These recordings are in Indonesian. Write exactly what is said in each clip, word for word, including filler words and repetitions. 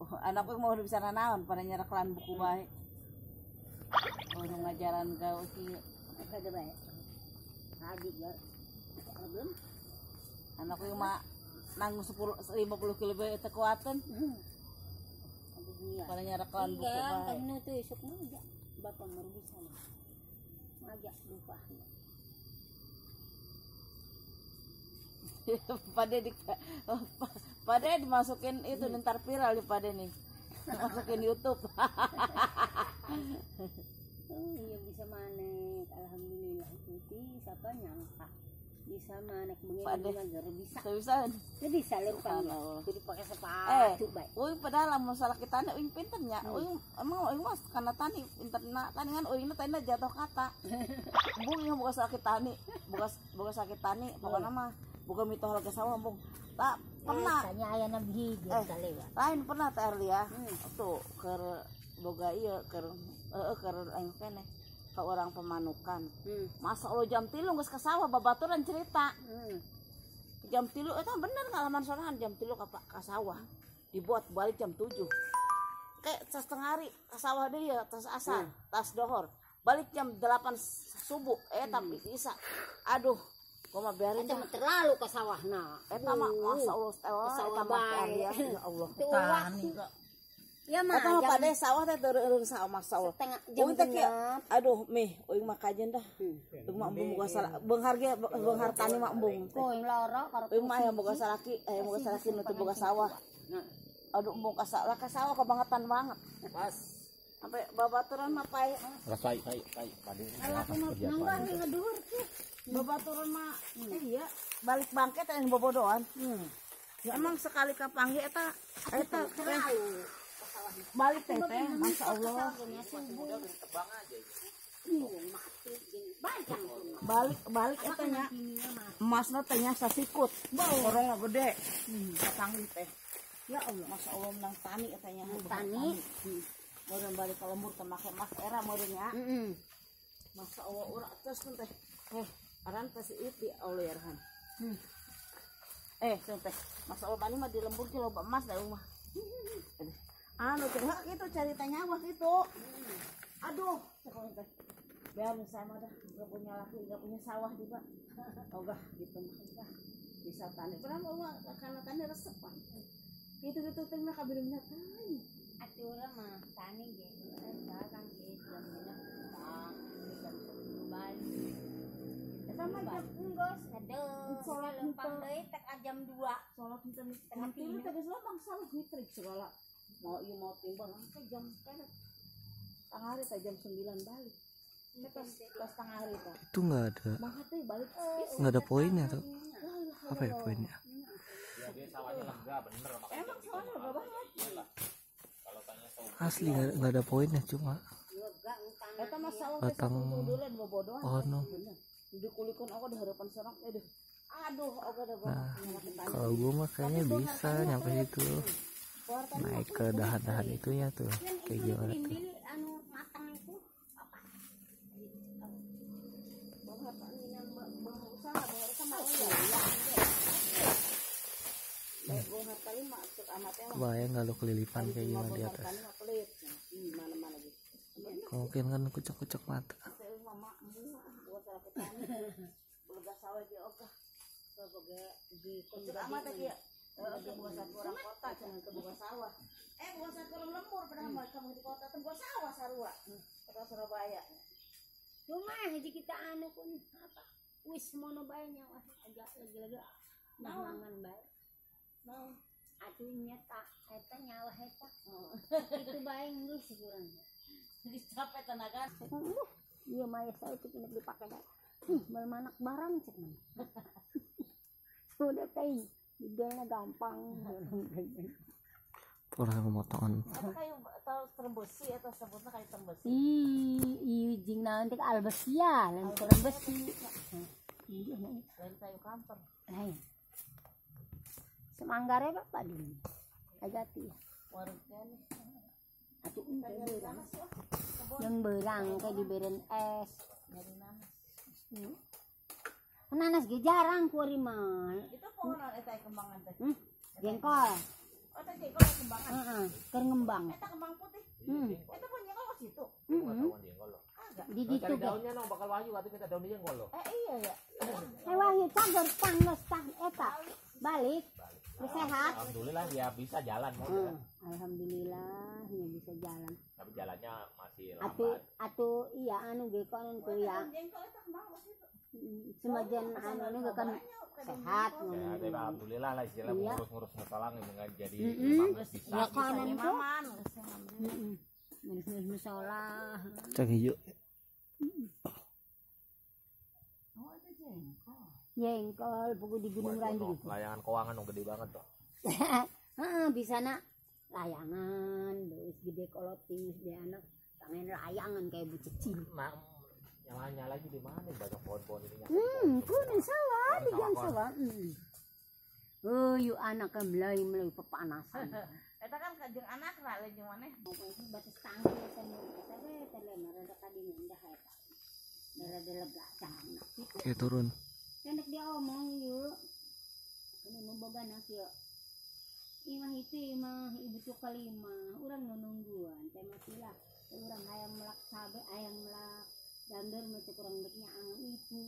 anakku mau bisa nanaon pada nyereklan buku baik. Oh ngajaran gawe kieu. Kada bae. Haji ya. Belum. Anakku mah nanggung sepuluh lima puluh kilo bae teu kuateun. Pada nyereklan buku baik. Iya, kan itu esuk mah aja. Bapak mau bisa. Ngajak lupa. Pada di pada dimasukin itu hmm. Ntar viral di pada nih masukin YouTube. Oh iya bisa manek, alhamdulillah itu siapa nyangka bisa manek mengenai bisa bisa jadi bisa lempang jadi pakai sepatu eh baik. Uing padahal masalah kita nih uing pinternya hmm. Uing emang uing mas karena tani pinterna tani kan uing tanda jatuh kata bung yang bukan sakit tani bukan bukan sakit tani pokoknya mah bukan mito harga sawah bung tak pernah tanya ayah nabi eh, lain pernah tak Erlia hmm. tuh ke boga iya ke eh ke aing kene ke orang pemanukan hmm. Masa Allah jam tilu geus ka sawah babaturan cerita hmm. Jam tilu eta bener ngalaman sorangan jam tilu ka ka sawah dibuat balik jam tujuh kayak setengah hari ka sawah deui ya tas asar hmm. Tas dohor balik jam delapan subuh eh tapi hmm. Bisa aduh gua mah biarin dah terlalu ke sawahna eta mah masa Allah eta mah ya Allah tani kok ya mah eta mah pada sawah teh teureung sawah masa Allah uing teh aduh meh uing mah kajen dah uing mah embung boga salah beunghar ge beunghar tani mah embung uing lara karo uing mah aya boga salaki aya boga salaki nu teu boga sawah aduh embung ka sawah ka sawah kebangetan banget pas sampai babaturan mah pae rasai kai kai pade nambah ngedur teh babaturan mah eh iya balik bangke teh bobodohan hmm. Ya emang sekali kapanggih eta eta balik teh teh Masya Allah balik balik eta nya emasna teh nya sasikut orangna gede kapanggih teh ya Allah Masya Allah menang tani eta nya tani meureun balik ka lembur teh make mas era meureun nya Masya Allah urang terus teh eh aran teh si Ipi Allah yarham hmm. Eh teh Masya Allah tani mah di lembur ge loba emas da rumah anu teh gitu cerita nyawa gitu aduh pokoknya teh biar saya mah dah enggak punya laki enggak punya sawah juga ogah gitu mah bisa tani pernah mau karena tani resep kan gitu gitu teh mah kabirna tani ati urang mah tani ge sekarang ge jam enam jam sepuluh balik sama jam enggos aduh sholat lempang deui tek jam dua sholat teh tengah tilu teh geus lobang salah mitrik segala mau ieu mau timbang ke jam keret tengah hari teh jam sembilan balik pas pas tengah hari teh itu nggak ada banget teh balik nggak ada poinnya tuh apa ya poinnya ya dia sawahnya lega bener emang sawahnya lega banget asli nggak ada poinnya cuma eta mah sawah batang oh no dikulikun aku di harapan serang aduh aduh aku udah nah kalau gue mah kayaknya bisa nyampe situ naik ke dahan-dahan itunya tuh kayak gimana tuh anu matang itu apa bayang kalau kelilipan kayak gimana di atas mungkin kan kucek-kucek mata ke bukan satu orang kota jangan ke bukan sawah eh bukan satu orang lembur pernah mau kamu di kota tuh bukan sawah sarua kota Surabaya cuma jadi kita anu pun apa wis mono bae nyawa agak lagi-lagi mangan bae mau atuh nyata eta nyawa eta itu bae geus kurang jadi capek tenaga iya mah saya itu kena dipakai dah belum anak barang cek mana sudah teh idealnya gampang orang pemotongan kayak tahu terbesi atau sebutnya kayak terbesi iya jing nanti albesia lain terbesi iya lain kayu kantor lain semanggare bapak dulu agati warungnya nih atuh berang yang berang kayak diberen es dari nanas nanas ge jarang kuari mah itu pohon eta kembangan teh hmm? Jengkol Oh, teh jengkol kembangan. Heeh, keur ngembang. Eta kembang putih. Hmm. Eta pun jengkol ke situ. Heeh. Agak. Di ditu Cari ge. daunnya nong bakal wahyu atau kita daun jengkol lo. Eh iya ya. Hewan ieu cager tangges tah eta. Balik. Geus sehat. Alhamdulillah ya bisa jalan mau Hmm. ya. Alhamdulillah nya bisa jalan. Tapi jalannya masih Atuh lambat. atuh iya anu ge konon tuh ya. Jengkol eta kembang ke situ. Semajan anu nu ge kan sehat Ya, ngomong. tapi alhamdulillah lah istilah Iya. ngurus-ngurus masalah dengan jadi Mm-mm. imam bisa. Ya konon tuh. Maman, geus alhamdulillah. Heeh. Ngurus musola. Cek hijau. Oh, itu jengkol. Jengkol pugu di Gunung Ranji gitu. Layangan keuangan dong gede banget tuh. Heeh, bisa nak layangan, terus gede koloting dia anak tangan layangan kayak bucecil. Nah, nyala-nyala lagi di mana banyak pohon-pohon ini. Hmm, kuning sawah di gang sawah. Hmm. Oh, yuk anak kan mulai mulai pepanasan. Eta kan kajeng anak lah lagi maneh. Batas tangki kan kita teh teh rada kadingan dah eta. Rada lega cahna. Oke turun. Kendek dia omong yuk. Kana nu boga nak yuk. Imah itu imah ibu tuh kalima. Urang nu nungguan teh masilah. Urang hayang melak cabe, hayang melak dander mah kurang deknya angan itu.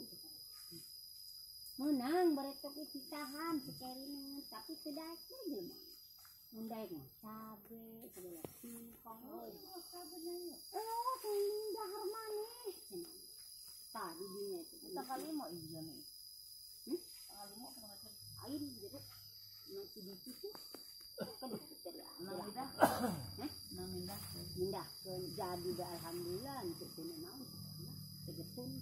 Menang baretok itu tahan sekerina tapi tidak jelema. Mundai mah cabe segala singkong. Oh, cabe nya. Eh, kuning dahar maneh cenah. Tadi dinya itu. Eta kali mau iya nih. Hmm? Kali mau kemana tuh? Ain jadi nanti di situ kan kita Nang mindah. Heh? Nang mindah. Mindah ke jadi dah alhamdulillah untuk kena naon. Tegetun.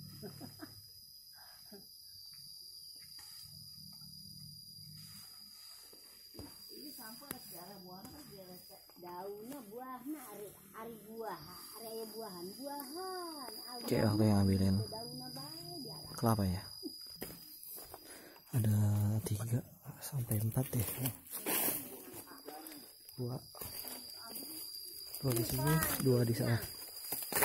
Ini sampai ada sejarah buahnya kan dia lecek. Daunnya buahnya ari ari buah, ari aya buahan, buahan. Cek waktu yang ambilin Daunnya bae dia. kelapa ya. Ada tiga sampai empat deh. Dua. Dua di sini, dua di sana.